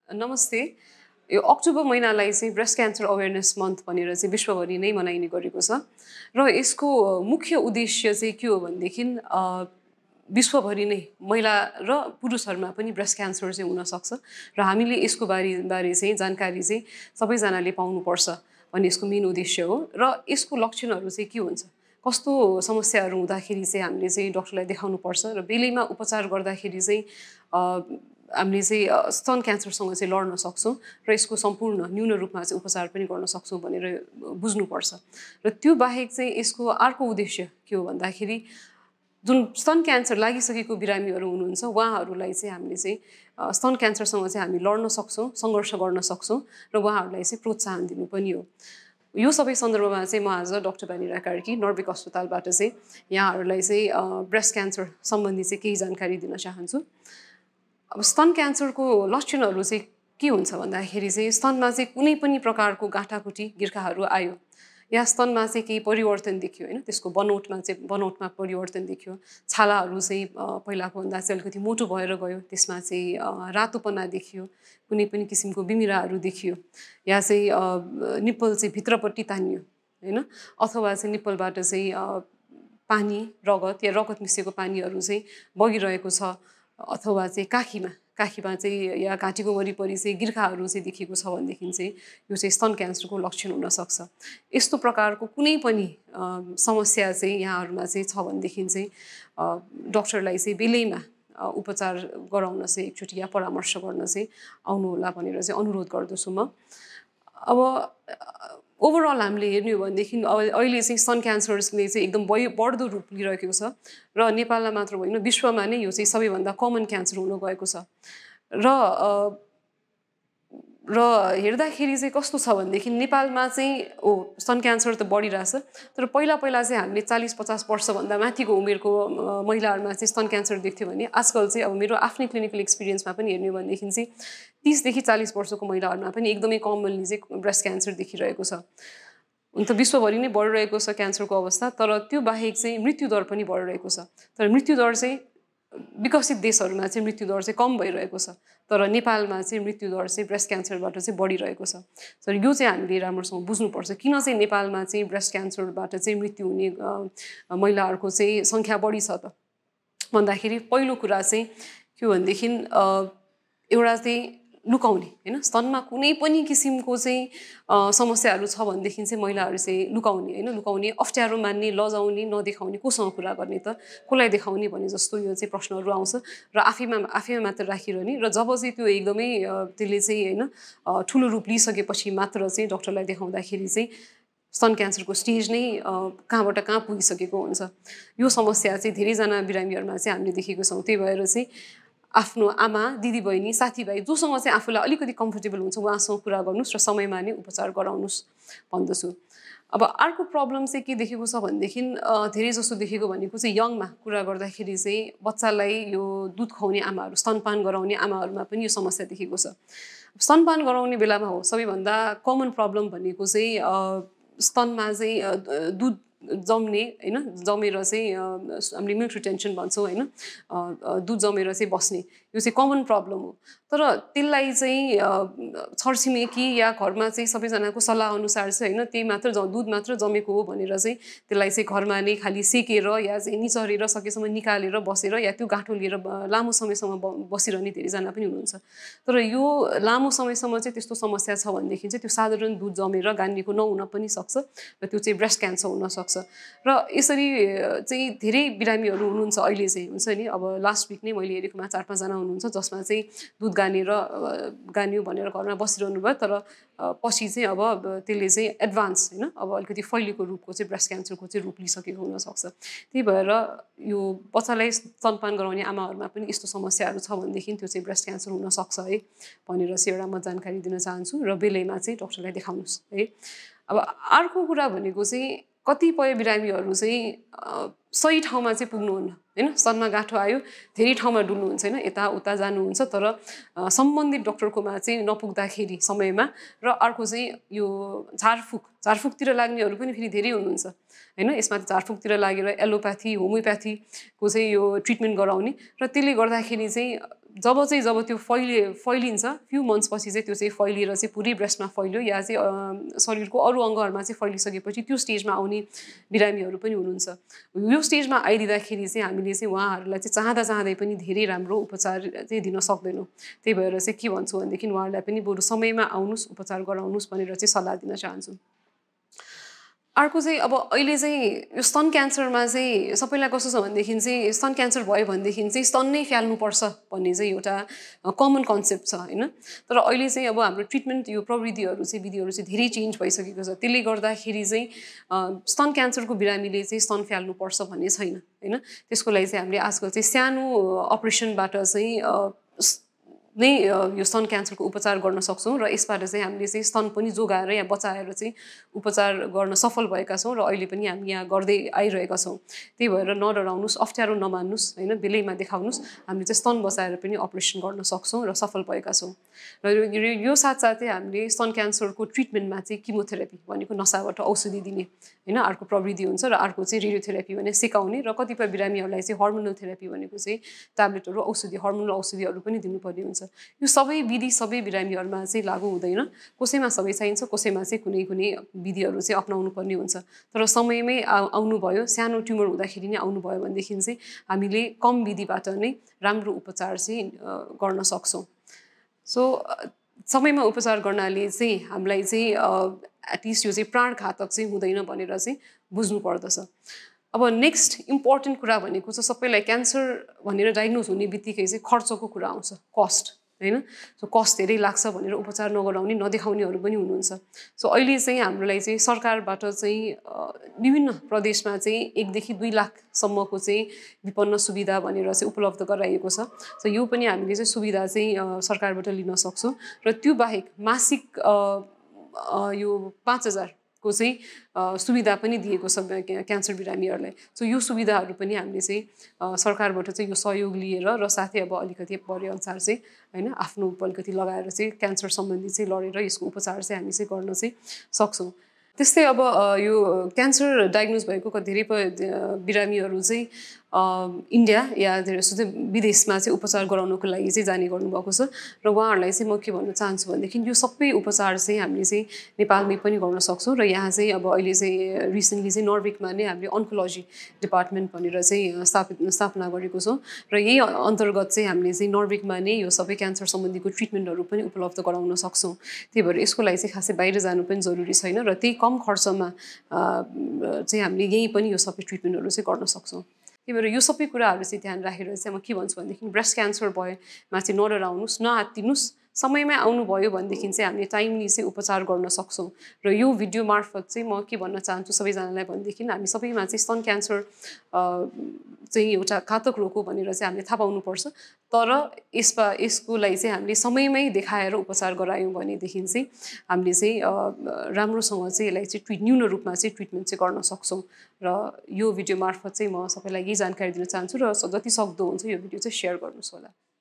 नमस्ते। यो अक्टोबर महिनालाई चाहिँ ब्रेस्ट क्यान्सर अवेरनेस मन्थ भनेर चाहिँ विश्वभरि नै मनाइने गरेको छ र यसको मुख्य उद्देश्य चाहिँ के हो भनेदेखि विश्वभरि नै महिला र पुरुषहरूमा पनि ब्रेस्ट क्यान्सर चाहिँ हुनसक्छ र हामीले यसको बारे चाहिँ जानकारी चाहिँ सबैजनाले पाउनुपर्छ भन्ने यसको मेन उद्देश्य हो र यसको लक्षणहरू चाहिँ के हुन्छ, कस्तो समस्याहरू हुँदाखेरि चाहिँ हामीले चाहिँ डक्टरलाई देखाउनुपर्छ र बेलैमा उपचार गर्दाखेरि चाहिँ हामीले चाहिँ स्तन क्यान्सरसँग चाहिँ लड्न सक्छौँ र यसको सम्पूर्ण न्यून रूपमा चाहिँ उपचार पनि गर्न सक्छौँ भनेर बुझ्नुपर्छ। र त्यो बाहेक चाहिँ यसको अर्को उद्देश्य के हो भन्दाखेरि जुन स्तन क्यान्सर लागिसकेको बिरामीहरू हुनुहुन्छ उहाँहरूलाई चाहिँ हामीले चाहिँ स्तन क्यान्सरसँग चाहिँ हामी लड्न सक्छौँ, सङ्घर्ष गर्न सक्छौँ र उहाँहरूलाई चाहिँ प्रोत्साहन दिनु पनि हो। यो सबै सन्दर्भमा चाहिँ म आज डाक्टर बानिरा कार्की नर्विक अस्पतालबाट चाहिँ यहाँहरूलाई चाहिँ ब्रेस्ट क्यान्सर सम्बन्धी चाहिँ केही जानकारी दिन चाहन्छु। अब स्तन क्यान्सरको लक्षणहरू चाहिँ के हुन्छ भन्दाखेरि चाहिँ स्तनमा चाहिँ कुनै पनि प्रकारको गाँठाकुटी गिर्खाहरू आयो या स्तनमा चाहिँ केही परिवर्तन देखियो होइन, त्यसको बनोटमा परिवर्तन देखियो, छालाहरू चाहिँ पहिलाको भन्दा चाहिँ अलिकति मोटो भएर गयो, त्यसमा चाहिँ रातोपना देखियो, कुनै पनि किसिमको बिमिराहरू देखियो या चाहिँ निप्पल चाहिँ भित्रपट्टि तानियो होइन, अथवा चाहिँ निप्पलबाट चाहिँ पानी रगत या रगत मिसिएको पानीहरू चाहिँ बगिरहेको छ, अथवा चाहिँ काखीमा चाहिँ या घाँटीको वरिपरि चाहिँ गिर्खाहरू चाहिँ देखिएको छ भनेदेखि चाहिँ यो चाहिँ स्तन क्यान्सरको लक्षण हुनसक्छ। यस्तो प्रकारको कुनै पनि समस्या चाहिँ यहाँहरूमा चाहिँ छ भनेदेखि चाहिँ डक्टरलाई चाहिँ बेलैमा उपचार गराउन चाहिँ एकचोटि या परामर्श गर्न चाहिँ आउनुहोला भनेर चाहिँ अनुरोध गर्दछु म। अब ओभरअल हामीले हेर्ने हो भनेदेखि अहिले चाहिँ स्तन क्यान्सरले चाहिँ एकदम बढ्दो रूप लिइरहेको छ र नेपालमा मात्र होइन विश्वमा नै यो चाहिँ सबैभन्दा कमन क्यान्सर हुन गएको छ र हेर्दाखेरि चाहिँ कस्तो छ भनेदेखि नेपालमा चाहिँ स्तन क्यान्सर त बढिरहेछ, तर पहिला चाहिँ हामीले 40-50 वर्षभन्दा माथिको उमेरको महिलाहरूमा चाहिँ स्तन क्यान्सर देख्थ्यो भने आजकल चाहिँ अब मेरो आफ्नै क्लिनिकल एक्सपिरियन्समा पनि हेर्ने हो भनेदेखि चाहिँ 30देखि 40 वर्षको महिलाहरूमा पनि एकदमै कमनली चाहिँ ब्रेस्ट क्यान्सर देखिरहेको छ। हुन त विश्वभरि नै बढिरहेको छ क्यान्सरको अवस्था, तर त्यो बाहेक चाहिँ मृत्युदर पनि बढिरहेको छ। तर मृत्युदर चाहिँ विकसित देशहरूमा चाहिँ मृत्युदर चाहिँ कम भइरहेको छ, तर नेपालमा चाहिँ मृत्युदर चाहिँ ब्रेस्ट क्यान्सरबाट चाहिँ बढिरहेको छ। तर यो चाहिँ हामीले राम्रोसँग बुझ्नुपर्छ किन चाहिँ नेपालमा चाहिँ ब्रेस्ट क्यान्सरबाट चाहिँ मृत्यु हुने महिलाहरूको चाहिँ सङ्ख्या बढी छ त भन्दाखेरि पहिलो कुरा चाहिँ के हो भनेदेखि एउटा चाहिँ लुकाउने होइन, स्तनमा कुनै पनि किसिमको चाहिँ समस्याहरू छ भनेदेखि चाहिँ महिलाहरू चाहिँ लुकाउने होइन, लुकाउने, अप्ठ्यारो मान्ने, लजाउने, नदेखाउने, कोसँग कुरा गर्ने त, कसलाई देखाउने भन्ने जस्तो यो चाहिँ प्रश्नहरू आउँछ र आफैमा मात्र राखिरहने र जब चाहिँ त्यो एकदमै त्यसले चाहिँ होइन ठुलो रूप लिइसकेपछि मात्र चाहिँ डक्टरलाई देखाउँदाखेरि चाहिँ स्तन क्यान्सरको स्टेज नै कहाँबाट कहाँ पुगिसकेको हुन्छ। यो समस्या चाहिँ धेरैजना बिरामीहरूमा चाहिँ हामीले देखेको छौँ। त्यही भएर चाहिँ आफ्नो आमा, दिदीबहिनी, साथीभाइ जोसँग चाहिँ आफूलाई अलिकति कम्फर्टेबल हुन्छ उहाँसँग कुरा गर्नुहोस् र समयमा नै उपचार गराउनुहोस् भन्दछु। अब अर्को प्रब्लम चाहिँ के देखेको छ भनेदेखि धेरै जसो देखेको भनेको चाहिँ यङमा कुरा गर्दाखेरि चाहिँ बच्चालाई यो दुध खुवाउने आमाहरू, स्तनपान गराउने आमाहरूमा पनि यो समस्या देखेको छ। स्तनपान गराउने बेलामा हो सबैभन्दा कमन प्रब्लम भनेको चाहिँ स्तनमा चाहिँ दुध जम्ने होइन, जमेर चाहिँ हामीले मिल्क रिटेन्सन भन्छौँ होइन, दुध जमेर चाहिँ बस्ने, यो चाहिँ कमन प्रब्लम हो। तर त्यसलाई चाहिँ छरछिमेकी या घरमा चाहिँ सबैजनाको सल्लाह अनुसार चाहिँ होइन त्यही मात्र दुध मात्र जमेको हो भनेर चाहिँ त्यसलाई चाहिँ घरमा नै खालि सेकेर या चाहिँ निचरेर सकेसम्म निकालेर बसेर या त्यो गाँठो लिएर लामो समयसम्म बसिरहने धेरैजना पनि हुनुहुन्छ। तर यो लामो समयसम्म चाहिँ त्यस्तो समस्या छ भनेदेखि चाहिँ त्यो साधारण दुध जमेर गानिएको नहुन पनि सक्छ र त्यो चाहिँ ब्रेस्ट क्यान्सर हुनसक्छ। र यसरी चाहिँ धेरै बिरामीहरू हुनुहुन्छ अहिले चाहिँ, हुन्छ नि, अब लास्ट विक नै मैले हेरेकोमा 4-5 जना हुनुहुन्छ जसमा चाहिँ दुध गान्यो भनेर घरमा बसिरहनु भयो, तर पछि चाहिँ अब त्यसले चाहिँ एडभान्स होइन अब अलिकति फैलिएको रूपको चाहिँ ब्रेस्ट क्यान्सरको चाहिँ रूप लिइसकेको हुनसक्छ। त्यही भएर यो बच्चालाई स्तनपान गराउने आमाहरूमा पनि यस्तो समस्याहरू छ भनेदेखि त्यो चाहिँ ब्रेस्ट क्यान्सर हुनसक्छ है भनेर चाहिँ एउटा म जानकारी दिन चाहन्छु र बेलैमा चाहिँ डक्टरलाई देखाउनुहोस् है। अब अर्को कुरा भनेको चाहिँ कतिपय बिरामीहरू चाहिँ सही ठाउँमा चाहिँ पुग्नुहुन्न होइन, स्तनमा गाँठो आयो धेरै ठाउँमा डुल्नुहुन्छ होइन, यताउता जानुहुन्छ तर सम्बन्धित डक्टरकोमा चाहिँ नपुग्दाखेरि समयमा। र अर्को चाहिँ यो झारफुकतिर लाग्नेहरू पनि फेरि धेरै हुनुहुन्छ होइन, यसमा झारफुकतिर लागेर एलोप्याथी होमियोप्याथीको चाहिँ यो ट्रिटमेन्ट गराउने र त्यसले गर्दाखेरि चाहिँ जब त्यो फैलिन्छ फ्यु मन्थ्स पछि चाहिँ त्यो चाहिँ फैलिएर चाहिँ पुरै ब्रेस्टमा फैल्यो या चाहिँ शरीरको अरू अङ्गहरूमा चाहिँ फैलिसकेपछि त्यो स्टेजमा आउने बिरामीहरू पनि हुनुहुन्छ यो स्टेजमा आइदिँदाखेरि चाहिँ हामीले चाहिँ उहाँहरूलाई चाहिँ चाहँदै पनि धेरै राम्रो उपचार चाहिँ दिन सक्दैनौँ त्यही भएर चाहिँ के भन्छु भनेदेखि उहाँहरूलाई पनि बरु समयमा आउनुहोस् उपचार गराउनुहोस् भनेर चाहिँ सल्लाह दिन चाहन्छु अर्को चाहिँ अब अहिले चाहिँ यो स्तन क्यान्सरमा चाहिँ सबैलाई कस्तो छ भनेदेखि चाहिँ स्तन क्यान्सर भयो भनेदेखि चाहिँ स्तन नै फ्याल्नुपर्छ भन्ने चाहिँ एउटा कमन कन्सेप्ट छ होइन तर अहिले चाहिँ अब हाम्रो ट्रिटमेन्ट यो प्रविधिहरू चाहिँ विधिहरू चाहिँ धेरै चेन्ज भइसकेको छ त्यसले गर्दाखेरि चाहिँ स्तन क्यान्सरको बिरामीले चाहिँ स्तन फ्याल्नुपर्छ भन्ने छैन होइन त्यसको लागि चाहिँ हामीले आजकल चाहिँ सानो अपरेसनबाट चाहिँ नै यो स्तन क्यान्सरको उपचार गर्न सक्छौँ र यसबाट चाहिँ हामीले चाहिँ स्तन पनि जोगाएर या बचाएर चाहिँ उपचार गर्न सफल भएका छौँ र अहिले पनि हामी यहाँ गर्दै आइरहेका छौँ त्यही भएर नडराउनुहोस् अप्ठ्यारो नमान्नुहोस् होइन बेलैमा देखाउनुहोस् हामीले चाहिँ स्तन बचाएर पनि अपरेसन गर्न सक्छौँ र सफल भएका छौँ र यो साथसाथै हामीले स्तन क्यान्सरको ट्रिटमेन्टमा चाहिँ किमोथेरापी भनेको नसाबाट औषधि दिने होइन अर्को प्रविधि हुन्छ र अर्को चाहिँ रेडियोथेरापी भने सिकाउने र कतिपय बिरामीहरूलाई चाहिँ हर्मोनल थेरापी भनेको चाहिँ ट्याब्लेटहरू औषधि हर्मोनल औषधिहरू पनि दिनुपर्ने हुन्छ यो सबै विधि सबै बिरामीहरूमा चाहिँ लागू हुँदैन कसैमा सबै चाहिन्छ कसैमा चाहिँ कुनै विधिहरू चाहिँ अपनाउनु पर्ने हुन्छ तर समयमै आउनुभयो सानो ट्युमर हुँदाखेरि नै आउनुभयो भनेदेखि चाहिँ हामीले कम विधिबाट नै राम्रो उपचार चाहिँ गर्न सक्छौँ सो समयमा उपचार गर्नाले चाहिँ हामीलाई चाहिँ एटलिस्ट यो चाहिँ प्राणघातक चाहिँ हुँदैन भनेर चाहिँ बुझ्नु पर्दछ अब नेक्स्ट इम्पोर्टेन्ट कुरा भनेको चाहिँ सबैलाई क्यान्सर भनेर डायग्नोज हुने बित्तिकै चाहिँ खर्चको कुरा आउँछ कस्ट होइन सो कस्ट धेरै लाग्छ भनेर उपचार नगराउने नदेखाउनेहरू पनि हुनुहुन्छ सो अहिले चाहिँ हाम्रोलाई चाहिँ सरकारबाट चाहिँ विभिन्न प्रदेशमा चाहिँ 1 देखि 2 लाखसम्मको चाहिँ विपन्न सुविधा भनेर चाहिँ उपलब्ध गराइएको छ सो यो पनि हामीले चाहिँ सुविधा चाहिँ सरकारबाट लिन सक्छौँ र त्यो बाहेक मासिक यो 5000 को चाहिँ सुविधा पनि दिएको छ क्यान्सर बिरामीहरूलाई सो यो सुविधाहरू पनि हामीले चाहिँ सरकारबाट चाहिँ यो सहयोग लिएर र साथै अब अलिकति परे अनुसार चाहिँ होइन आफ्नो अलिकति लगाएर चाहिँ क्यान्सर सम्बन्धी चाहिँ लडेर यसको उपचार चाहिँ हामी चाहिँ गर्न चाहिँ सक्छौँ त्यस्तै अब यो क्यान्सर डायग्नोज भएको धेरै बिरामीहरू चाहिँ इन्डिया या विदेशमा चाहिँ उपचार गराउनको लागि चाहिँ जाने गर्नुभएको छ र उहाँहरूलाई चाहिँ म के भन्न चाहन्छु भनेदेखि यो सबै उपचार चाहिँ हामीले चाहिँ नेपालमै पनि गर्न सक्छौँ र यहाँ चाहिँ अब अहिले चाहिँ रिसेन्टली चाहिँ नर्विकमा नै हामीले अन्कोलोजी डिपार्टमेन्ट भनेर चाहिँ स्थापना गरेको छौँ र यही अन्तर्गत चाहिँ हामीले चाहिँ नर्विकमा नै यो सबै क्यान्सर सम्बन्धीको ट्रिटमेन्टहरू पनि उपलब्ध गराउन सक्छौँ त्यही भएर यसको लागि चाहिँ खासै बाहिर जानु पनि जरुरी छैन र त्यही कम खर्चमा चाहिँ हामीले यही पनि यो सबै ट्रिटमेन्टहरू चाहिँ गर्न सक्छौँ त्यही भएर यो सबै कुराहरू चाहिँ ध्यान राखेर चाहिँ म के भन्छु भनेदेखि ब्रेस्ट क्यान्सर भएमा चाहिँ नडराउनुहोस् नआत्तिनुहोस् समयमै आउनुभयो भनेदेखि चाहिँ हामीले टाइमली चाहिँ उपचार गर्न सक्छौँ र यो भिडियो मार्फत चाहिँ म के भन्न चाहन्छु सबैजनालाई भनेदेखि हामी सबैमा चाहिँ स्तन क्यान्सर चाहिँ एउटा घातक रोग हो भनेर चाहिँ हामीले थाहा पाउनुपर्छ तर यसको लागि चाहिँ हामीले समयमै देखाएर उपचार गरायौँ भनेदेखि चाहिँ हामीले चाहिँ राम्रोसँग चाहिँ यसलाई चाहिँ न्यून रूपमा चाहिँ ट्रिटमेन्ट चाहिँ गर्न सक्छौँ र यो भिडियो मार्फत चाहिँ म सबैलाई यही जानकारी दिन चाहन्छु र जति सक्दो हुन्छ यो भिडियो चाहिँ सेयर गर्नुहोस् होला